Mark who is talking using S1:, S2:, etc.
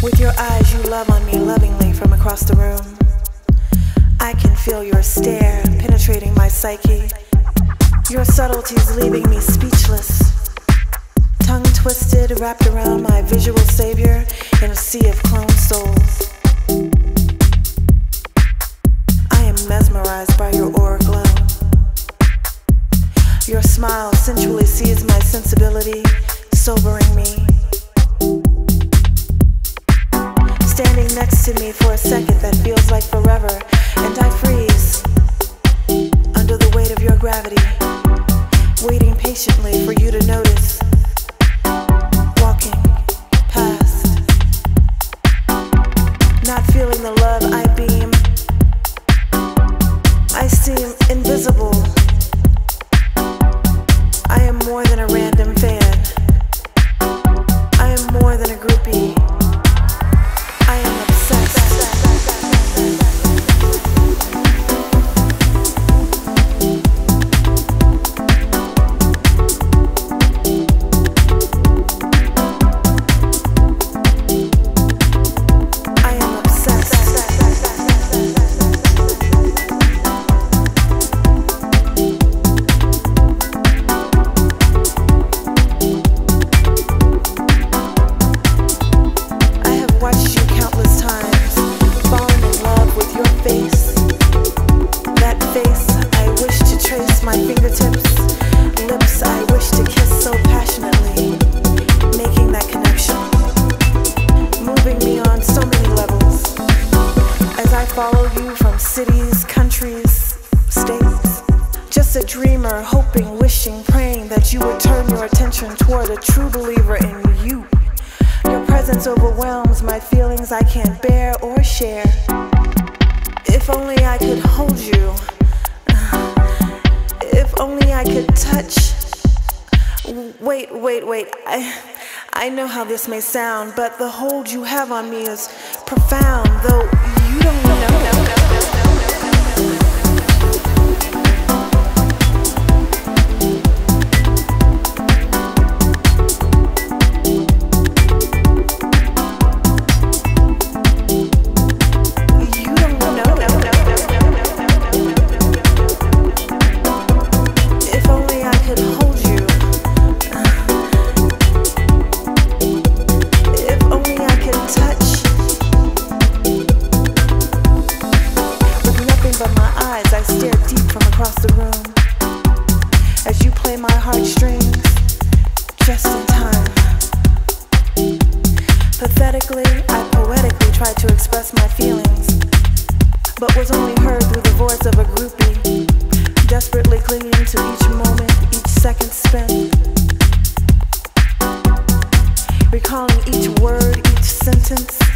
S1: With your eyes, you love on me lovingly from across the room. I can feel your stare penetrating my psyche. Your subtleties leaving me speechless. Tongue twisted, wrapped around my visual savior in a sea of clone souls. I am mesmerized by your aura glow. Your smile sensually seized my sensibility, sobering me. Standing next to me for a second that feels like forever, and I freeze under the weight of your gravity, waiting patiently for you to notice. Walking past, not feeling the love I beam. I seem invisible. I am more than a random fan. I am more than a groupie. I am obsessed. Follow you from cities, countries, states. Just a dreamer, hoping, wishing, praying that you would turn your attention toward a true believer in you. Your presence overwhelms my feelings I can't bear or share. If only I could hold you. If only I could touch. Wait. I know how this may sound, but the hold you have on me is profound, though you don't know. I stare deep from across the room as you play my heartstrings just in time. Pathetically, I poetically tried to express my feelings, but was only heard through the voice of a groupie, desperately clinging to each moment, each second spent, recalling each word, each sentence.